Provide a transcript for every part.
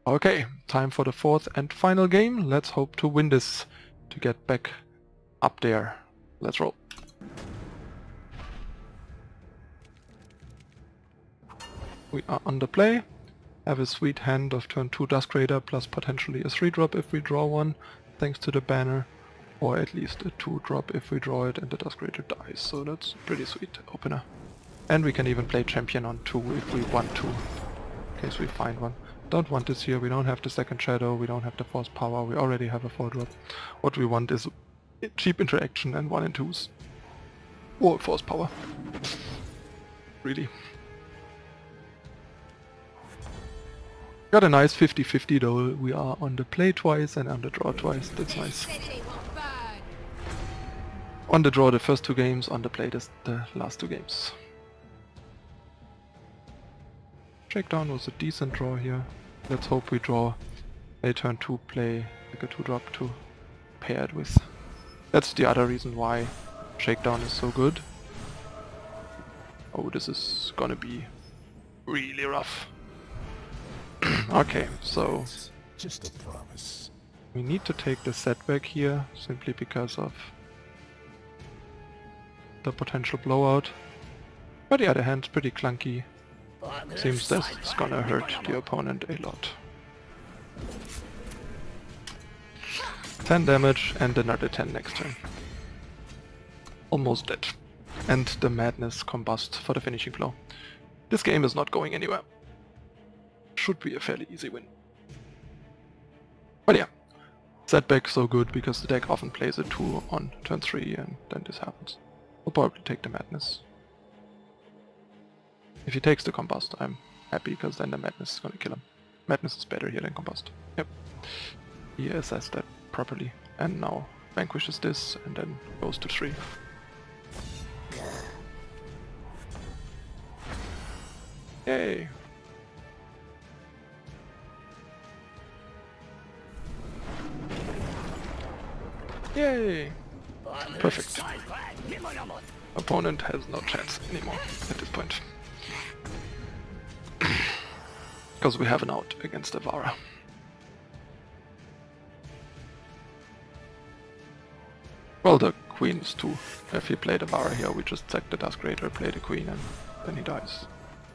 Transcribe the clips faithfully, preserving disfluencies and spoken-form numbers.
Okay, time for the fourth and final game. Let's hope to win this to get back up there. Let's roll. We are on the play. Have a sweet hand of turn two Dusk Raider plus potentially a three drop if we draw one, thanks to the banner, or at least a two drop if we draw it and the Dusk Raider dies. So that's a pretty sweet opener. And we can even play champion on two if we want to, in case we find one. Don't want this here, we don't have the second shadow, we don't have the force power, we already have a four drop. What we want is cheap interaction and one and twos. Or force power. Really. Got a nice fifty fifty though, we are on the play twice and on the draw twice, that's nice. On the draw the first two games, on the play the, the last two games. Shakedown was a decent draw here. Let's hope we draw a turn two play, like a two drop to pair it with. That's the other reason why Shakedown is so good. Oh, this is gonna be really rough. Okay, so just a promise. We need to take the setback here simply because of the potential blowout. But the other hand, pretty clunky. Seems that's gonna hurt the opponent a lot. ten damage and another ten next turn. Almost dead. And the Madness combust for the finishing blow. This game is not going anywhere. Should be a fairly easy win. But yeah, setback so good because the deck often plays a two on turn three and then this happens. We'll probably take the Madness. If he takes the Combust, I'm happy because then the Madness is gonna kill him. Madness is better here than Combust. Yep. He assessed that properly and now vanquishes this and then goes to three. Yay! Yay! Perfect. Opponent has no chance anymore at this point. Because we have an out against Avara. Well, the queen is two. If he played Avara here, we just sack the Dusk Raider, play the queen, and then he dies.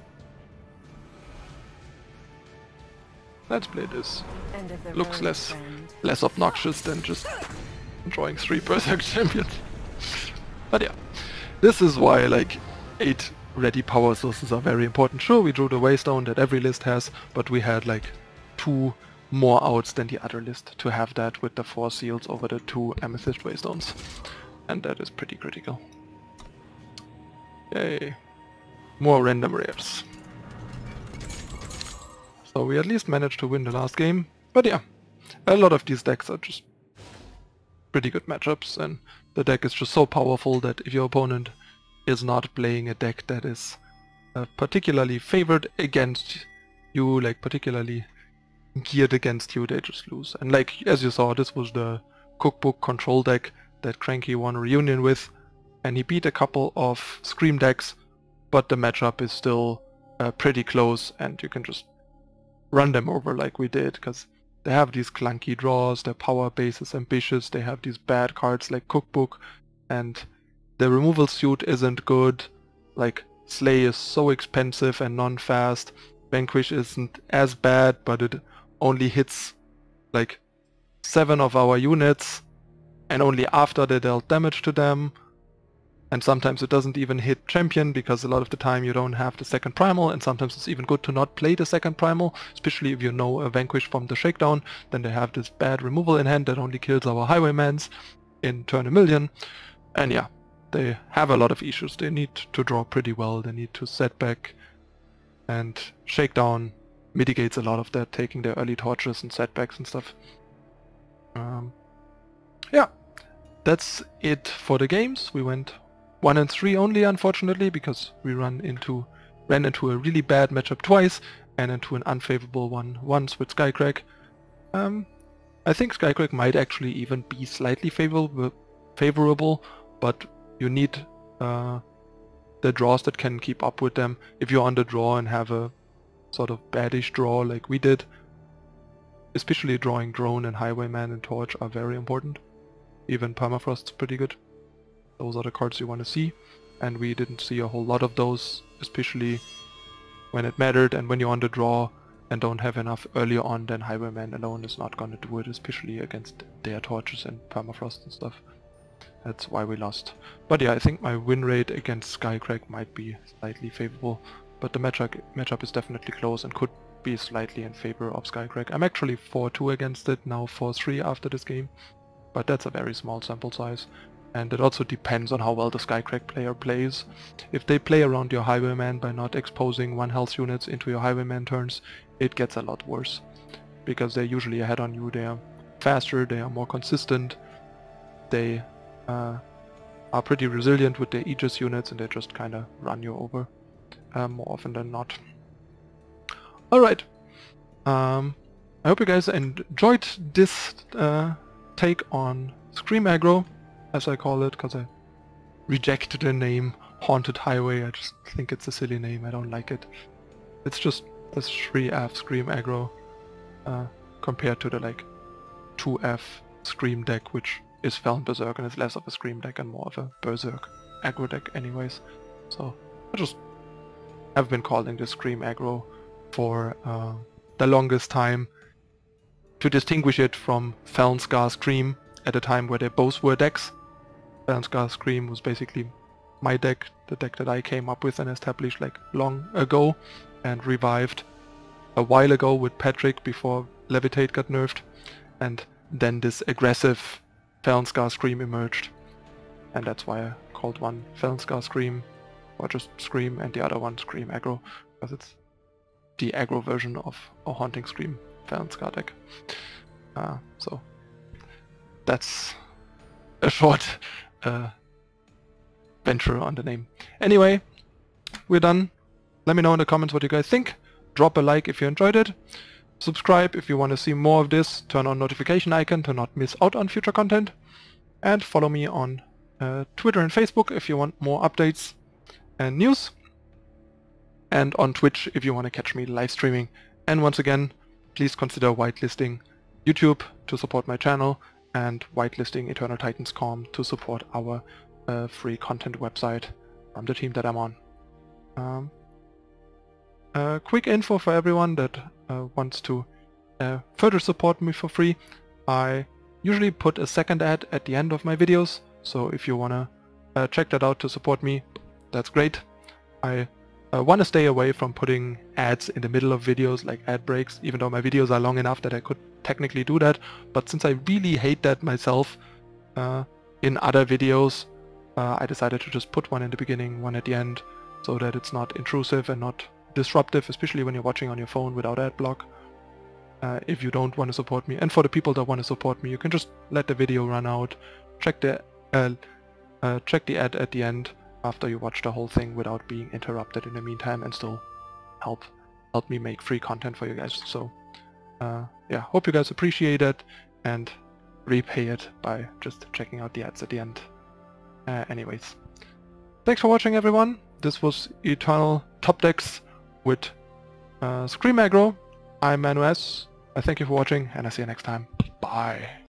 Let's play this. Looks less less obnoxious than just drawing three Berserk champions. But yeah, this is why like eight ready power sources are very important. Sure, we drew the Waystone that every list has, but we had like two more outs than the other list to have that with the four seals over the two Amethyst Waystones. And that is pretty critical. Yay. More random rares. So we at least managed to win the last game. But yeah, a lot of these decks are just pretty good matchups, and the deck is just so powerful that if your opponent is not playing a deck that is uh, particularly favored against you, like particularly geared against you, they just lose. And like as you saw, this was the cookbook control deck that Cranky won a reunion with, and he beat a couple of Scream decks, but the matchup is still uh, pretty close and you can just run them over like we did, because they have these clunky draws, their power base is ambitious, they have these bad cards like Cookbook, and the removal suit isn't good, like Slay is so expensive and non-fast, Vanquish isn't as bad, but it only hits like seven of our units, and only after they dealt damage to them, and sometimes it doesn't even hit champion because a lot of the time you don't have the second primal, and sometimes it's even good to not play the second primal, especially if you know a Vanquish from the Shakedown, then they have this bad removal in hand that only kills our Highwaymans in turn a million. And yeah, they have a lot of issues. They need to draw pretty well, they need to set back, and Shakedown mitigates a lot of that, taking their early torches and setbacks and stuff. Um, yeah, that's it for the games. We went one and three only, unfortunately, because we run into ran into a really bad matchup twice and into an unfavorable one once with Skycrack. Um, I think Skycrack might actually even be slightly favorable, favorable, but you need uh, the draws that can keep up with them. If you're on the draw and have a sort of baddish draw like we did, especially drawing Drone and Highwayman and Torch are very important. Even Permafrost's pretty good. Those are the cards you want to see, and we didn't see a whole lot of those, especially when it mattered, and when you're on the draw and don't have enough earlier on, then Highwayman alone is not gonna do it, especially against their Torches and Permafrost and stuff. That's why we lost. But yeah, I think my win rate against Skycrack might be slightly favorable, but the matchup matchup is definitely close and could be slightly in favor of Skycrack. I'm actually four two against it, now four three after this game, but that's a very small sample size. And it also depends on how well the Skycrack player plays. If they play around your Highwayman by not exposing one health units into your Highwayman turns, it gets a lot worse. Because they're usually ahead on you, they are faster, they are more consistent, they uh, are pretty resilient with their Aegis units, and they just kinda run you over uh, more often than not. Alright, um, I hope you guys enjoyed this uh, take on Scream Aggro, as I call it, because I rejected the name Haunted Highway. I just think it's a silly name, I don't like it. It's just this three F Scream Aggro uh, compared to the like two F Scream deck, which is Feln Berserk and is less of a Scream deck and more of a Berserk aggro deck anyways. So I just have been calling this Scream Aggro for uh, the longest time to distinguish it from Felnscar Scream at a time where they both were decks. Felnscar Scream was basically my deck, the deck that I came up with and established like long ago and revived a while ago with Patrick before Levitate got nerfed, and then this aggressive Felnscar Scream emerged, and that's why I called one Felnscar Scream, or just Scream, and the other one Scream Aggro, because it's the aggro version of a Haunting Scream Felnscar deck. Uh, so that's a short uh, venture on the name. Anyway, we're done. Let me know in the comments what you guys think. Drop a like if you enjoyed it. Subscribe if you want to see more of this. Turn on notification icon to not miss out on future content. And follow me on uh, Twitter and Facebook if you want more updates and news. And on Twitch if you want to catch me live streaming. And once again, please consider whitelisting YouTube to support my channel, and whitelisting Eternal Titans dot com to support our uh, free content website from the team that I'm on. Um, uh, quick info for everyone that uh, wants to uh, further support me for free. I usually put a second ad at the end of my videos, so if you wanna uh, check that out to support me, that's great. I uh, want to stay away from putting ads in the middle of videos, like ad breaks, even though my videos are long enough that I could technically do that, but since I really hate that myself uh, in other videos, uh, I decided to just put one in the beginning, one at the end, so that it's not intrusive and not disruptive, especially when you're watching on your phone without ad block. Uh, if you don't want to support me, and for the people that want to support me, you can just let the video run out, check the uh, uh, check the ad at the end after you watch the whole thing without being interrupted in the meantime, and still help help me make free content for you guys. So uh, yeah, hope you guys appreciate it and repay it by just checking out the ads at the end. Uh, anyways, thanks for watching everyone. This was Eternal Top Decks with uh, Scream Aggro. I'm Manu S. I thank you for watching, and I see you next time. Bye.